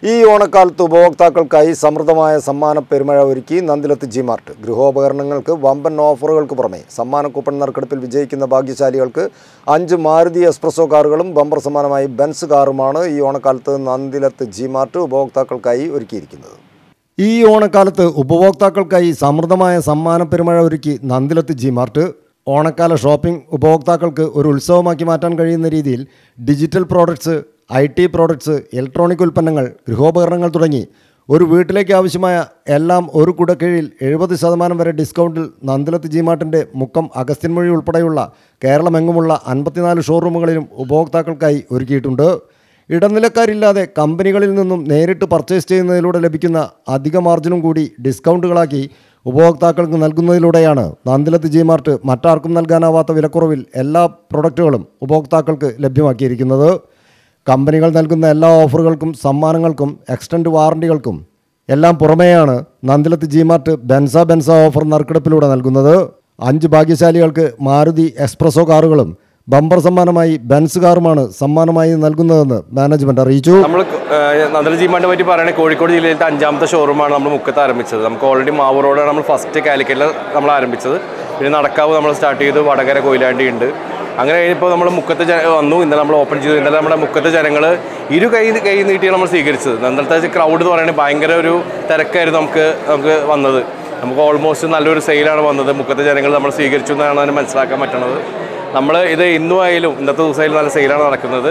ഈ ഓണക്കാലത്ത് ഉപഭോക്താക്കൾക്കായി സമൃദ്ധമായ സമ്മാന പെരുമഴ ഒരുക്കി നന്ദിലത്ത് ജി-മാർട്ട്. ഗൃഹോപകരണങ്ങൾക്ക് വമ്പൻ ഓഫറുകൾക്ക് പുറമെ സമ്മാന കൂപ്പൺ നറുക്കെടുപ്പിൽ വിജയിക്കുന്ന ഭാഗ്യശാലികൾക്ക് 5 മാരുതി എക്സ്പ്രസോ കാറുകളും ബമ്പർ സമ്മാനമായി ബെൻസ് കാറുമാണ് ഈ ഓണക്കാലത്ത് നന്ദിലത്ത് ജി-മാർട്ട് ഉപഭോക്താക്കൾക്കായി ഒരുക്കിയിരിക്കുന്നത്. ഈ ഓണക്കാലത്ത് ഉപഭോക്താക്കൾക്കായി സമൃദ്ധമായ സമ്മാന പെരുമഴ ഒരുക്കി നന്ദിലത്ത് ജി-മാർട്ട്. ഓണക്കാല ഷോപ്പിംഗ് ഉപഭോക്താക്കൾക്ക് ഒരു ഉത്സവമാക്കി മാറ്റാൻ കഴിയുന്ന രീതിയിൽ digital products, IT products, electronic ഉൽപ്പന്നങ്ങൾ, ഗൃഹോപകരണങ്ങൾ തുടങ്ങി ഒരു വീട്ടിലേക്ക് ആവശ്യമായ എല്ലാം ഒരു കുടക്കീഴിൽ 70% വരെ ഡിസ്കൗണ്ടിൽ നന്ദിലത്ത് ജി-മാർട്ടിൻ്റെ മുക്കം അഗസ്ത്യൻമൊഴി ഉൾപ്പെടെയുള്ള കേരളമെങ്ങുമുള്ള 54 ഷോറൂമുകളിലും ഉപഭോക്താക്കൾക്കായി ഒരുക്കിയിട്ടുണ്ട്. ഇടനിലക്കാരില്ലാതെ കമ്പനികളിൽ നിന്നും നേരിട്ട് പർച്ചേസ് ചെയ്യുന്നതിലൂടെ ലഭിക്കുന്ന അധിക മാർജിനും കൂടി ഡിസ്കൗണ്ടുകളാക്കി ഉപഭോക്താക്കൾക്ക് നൽകുന്നതിലൂടെയാണ് നന്ദിലത്ത് ജി-മാർട്ട് മറ്റാർക്കും നൽകാനാവാത്ത വിലക്കുറവിൽ എല്ലാ പ്രൊഡക്റ്റുകളും ഉപഭോക്താക്കൾക്ക് ലഭ്യമാക്കിയിരിക്കുന്നത്. കമ്പനികൾ നൽകുന്ന എല്ലാ ഓഫറുകൾക്കും സമ്മാനങ്ങൾക്കും എക്സ്റ്റൻഡ് വാറണ്ടികൾക്കും എല്ലാം പുറമെയാണ് നന്ദിലത്ത് ജി-മാർട്ട് ബെൻസ ഓഫർ നറുക്കെടുപ്പിലൂടെ നൽകുന്നത്. 5 ഭാഗ്യശാലികൾക്ക് മാരുതി എക്സ്പ്രസോ കാറുകളും ബമ്പർ സമ്മാനമായി ബെൻസ് കാറുമാണ് സമ്മാനമായി നൽകുന്നതെന്ന് മാനേജ്മെന്റ് അറിയിച്ചു. നമ്മൾ നന്ദിലത്ത് ജി-മാർട്ടിനെ പറ്റി പറയുകയാണെങ്കിൽ കോഴിക്കോട് ജില്ലയിലത്തെ 5ാമത്തെ ഷോറൂമാണ് നമ്മൾ മുക്കത്ത് ആരംഭിച്ചത്. നമുക്ക് ഓൾറെഡി മാവൂർ റോഡാണ് നമ്മൾ ഫസ്റ്റ് കാലിക്കറ്റിൽ നമ്മൾ ആരംഭിച്ചത്. പിന്നെ നടക്കാവ് നമ്മൾ സ്റ്റാർട്ട് ചെയ്തു, വടകര കൊയിലാണ്ടി ഉണ്ട്. അങ്ങനെ ഇപ്പോൾ നമ്മൾ മുക്കത്ത് വന്നു. ഇന്നലെ നമ്മൾ ഓപ്പൺ ചെയ്തു. ഇന്നലെ നമ്മുടെ മുക്കത്തെ ജനങ്ങൾ ഇരു കൈ നീട്ടിയാണ് നമ്മൾ സ്വീകരിച്ചത്. നന്ദിലത്തെ ക്രൗഡ് എന്ന് പറയുന്നത് ഭയങ്കര ഒരു തിരക്കായിരുന്നു നമുക്ക് വന്നത്. നമുക്ക് ഓൾമോസ്റ്റ് നല്ലൊരു സെയിലാണ് വന്നത്. മുക്കത്തെ ജനങ്ങൾ നമ്മൾ സ്വീകരിച്ചു എന്നാണ് അതിന് മനസ്സിലാക്കാൻ പറ്റുന്നത്. നമ്മൾ ഇത് ഇന്നുമായാലും ഇന്നത്തെ ദിവസമായാലും നല്ല സെയിലാണ് നടക്കുന്നത്.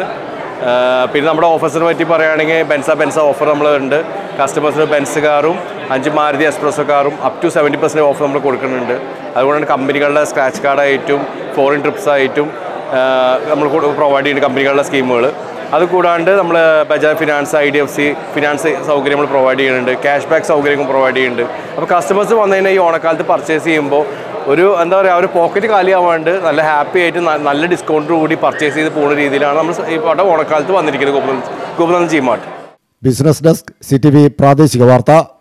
പിന്നെ നമ്മുടെ ഓഫേഴ്സിനെ പറ്റി പറയുകയാണെങ്കിൽ ബെൻസ ഓഫർ നമ്മൾ ഉണ്ട്. കസ്റ്റമേഴ്സിന് ബെൻസ് കാറും 5 മാരുതി എക്സ്പ്രസോ കാറും അപ് ടു 70% ഓഫർ നമ്മൾ കൊടുക്കുന്നുണ്ട്. അതുകൊണ്ടാണ് കമ്പനികളുടെ സ്ക്രാച്ച് കാർഡായിട്ടും ഫോറിൻ ട്രിപ്സായിട്ടും നമ്മൾ പ്രൊവൈഡ് ചെയ്യുന്ന കമ്പനികളുടെ സ്കീമുകൾ. അതുകൂടാണ്ട് നമ്മൾ ബജാജ് ഫിനാൻസ്, IDFC ഫിനാൻസ് സൗകര്യം നമ്മൾ പ്രൊവൈഡ് ചെയ്യുന്നുണ്ട്. ക്യാഷ് ബാക്ക് സൗകര്യം പ്രൊവൈഡ് ചെയ്യുന്നുണ്ട്. അപ്പോൾ കസ്റ്റമേഴ്സ് വന്നു കഴിഞ്ഞാൽ ഈ ഓണക്കാലത്ത് പർച്ചേസ് ചെയ്യുമ്പോൾ ഒരു ഒരു പോക്കറ്റ് കാലിയാവാണ്ട് നല്ല ഹാപ്പി ആയിട്ട് നല്ല ഡിസ്കൗണ്ട് കൂടി പർച്ചേസ് ചെയ്ത് പോകുന്ന രീതിയിലാണ് നമ്മൾ ഈ ഓണക്കാലത്ത് വന്നിരിക്കുന്നത് Gopunandan G Mart. Business desk, CTV പ്രാദേശിക വാർത്ത.